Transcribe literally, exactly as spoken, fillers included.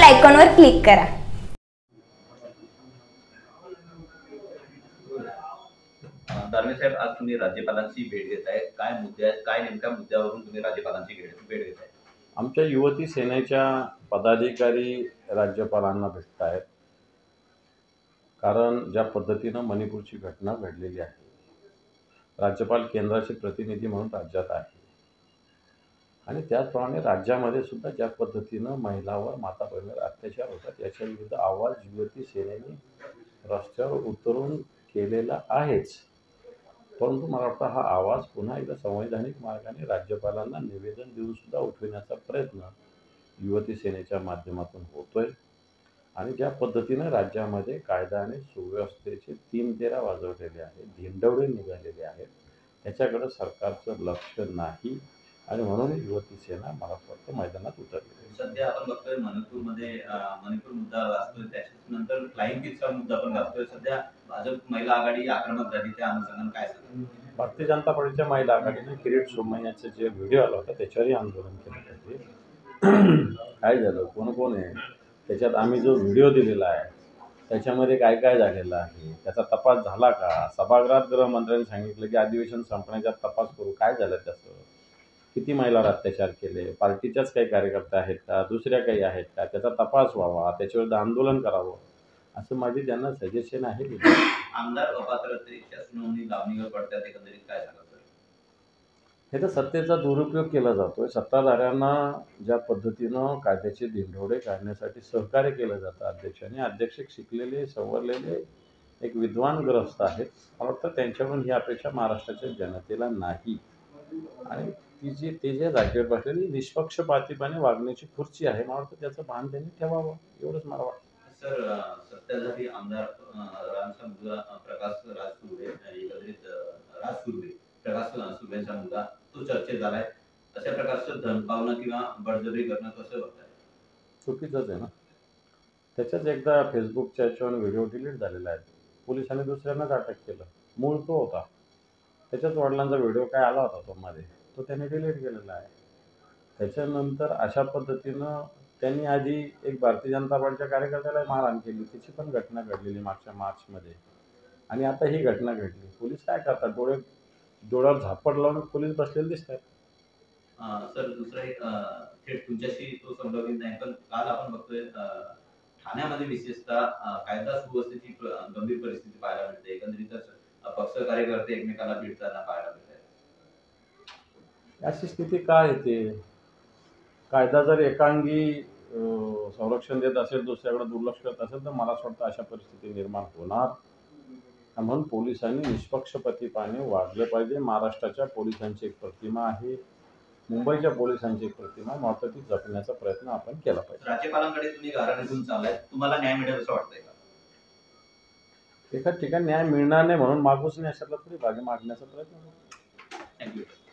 आयकॉनवर क्लिक करा। दानवे साहेब, आज तुम्ही राज्यपालांची भेट घेताय, काय मुद्दे आहेत, काय नेमक्या मुद्द्यावरून तुम्ही राज्यपालांची भेट घेताय? आमच्या युवती सेनेच्या पदाधिकारी राज्यपालांना भेटत आहेत, कारण ज्या पद्धतीनं मणिपूरची घटना घडलेली आहे, राज्यपाल केंद्राचे प्रतिनिधी म्हणून राज्यात आहे आणि त्याचप्रमाणे राज्यामध्ये सुद्धा ज्या पद्धतीनं महिलांवर माता बहिणीवर अत्याचार होतात याच्या विरुद्ध आवाज युवती सेनेने रस्त्यावर उतरून केलेला आहेच। परंतु मला वाटतं हा आवाज पुन्हा एकदा संवैधानिक मार्गाने राज्यपालांना निवेदन देऊन सुद्धा उठविण्याचा प्रयत्न युवती सेनेच्या माध्यमातून होतोय आणि ज्या पद्धतीनं राज्यामध्ये कायदा आणि सुव्यवस्थेचे तीन तेरा वाजवलेले आहेत, धिंडवडे निघालेले आहेत, त्याच्याकडे सरकारचं लक्ष नाही आणि म्हणून युवती सेना मला वाटतं मैदानात उतरली। सध्या आपण बघतोय मणिपूरमध्ये मणिपूर मुद्दा गाजतोय, त्याच्यानंतर फ्लाइंग किटचा मुद्दा पण गाजतोय। सध्या भाजप महिला आघाडी आक्रमक झाली, त्या अनुषंगाने काय सांगाल? भारतीय जनता पार्टीच्या महिला आघाडीने किरीट सोमय्याचे जे व्हिडिओ आला होता त्याच्यावरही आंदोलन केलं पाहिजे। काय झालं, कोण कोण आहे त्याच्यात, आम्ही जो व्हिडिओ दिलेला आहे त्याच्यामध्ये काय काय झालेलं आहे, त्याचा तपास झाला का? सभागृहात गृहमंत्र्यांनी सांगितलं की अधिवेशन संपण्याचा तपास करू, काय झालं त्याचं, किती महिलांवर अत्याचार केले, पार्टीच्याच काही कार्यकर्ते आहेत का, दुसऱ्या काही आहेत का, त्याचा तपास व्हावा, त्याच्याविरुद्ध आंदोलन करावं, असं माझी त्यांना सजेशन आहे। आमदार अपात्रतेच्या सुनावणी लावणीवर पडतात, एकंदरीत काय सांगाल? हे तर सत्तेचा दुरुपयोग केला जातोय। सत्ताधाऱ्यांना ज्या पद्धतीनं कायद्याचे धिंडवडे काढण्यासाठी सहकार्य केलं जातं अध्यक्षांनी, अध्यक्ष शिकलेले सवरलेले एक विद्वान ग्रस्त आहेत, मला वाटतं त्यांच्याकडून ही अपेक्षा महाराष्ट्राच्या जनतेला नाही आणि ती जी ते जे राज्यावर बसलेली निष्पक्षपातीपणे वागण्याची खुर्ची आहे, मला वाटतं त्याचं भान त्यांनी ठेवावं, एवढंच मला वाटतं। सर, सत्ताधारी आमदार रामचा मुलगा प्रकाश राज सुर्वे, एकंदरीत राज सुर्वे प्रकाश सुर्वेचा मुलगा तो चर्चेत झालाय, अशा प्रकारचं धमकावणं किंवा बळजबरी करणं कसं बघताय? चुकीचंच आहे ना। त्याच्याच एकदा फेसबुकच्या याच्यावर व्हिडिओ डिलीट झालेला आहे, पोलिसांनी दुसऱ्यांनाच अटक केलं, मूळ तो होता, त्याच्याच वडिलांचा व्हिडिओ काय आला होता तो मध्ये, तो त्याने डिलीट केलेला आहे। त्याच्यानंतर अशा पद्धतीनं त्यांनी आधी एक भारतीय जनता पार्टीच्या कार्यकर्त्याला मारहाण केली, त्याची पण घटना घडलेली मागच्या मार्चमध्ये, आणि आता ही घटना घडली। पोलीस काय करतात, डोळे डोळ्यावर झापड लावून पोलीस बसलेले दिसतात। सर, दुसरा एक थेट तुमच्याशी तो संबंधित नाही, पण काल आपण बघतोय ठाण्यामध्ये विशेषतः कायदा सुव्यवस्थेची गंभीर परिस्थिती पाहायला मिळते, एकंदरीतच पक्ष कार्यकर्ते एकमेकांना भिडताना पाहायला मिळते। अशी स्थिती काय येते? कायदा जर एकांगी संरक्षण देत असेल, दुसऱ्याकडे दुर्लक्ष करत असेल, तर मला असं वाटतं अशा परिस्थिती निर्माण होणार, म्हणून पोलिसांनी निष्पक्षपातीपणे वागलं पाहिजे। महाराष्ट्राच्या पोलिसांची एक प्रतिमा आहे, मुंबईच्या पोलिसांची एक प्रतिमा, मात्र ती जपण्याचा प्रयत्न आपण केला पाहिजे। राज्यपालांकडे तुम्ही घराण्यातून चाललाय, तुम्हाला न्याय मिळेल असं वाटतंय का? एका ठिकाणी न्याय मिळणार नाही म्हणून मागूच नाही, अशातला तरी भागी मागण्याचा प्रयत्न। थँक्यू।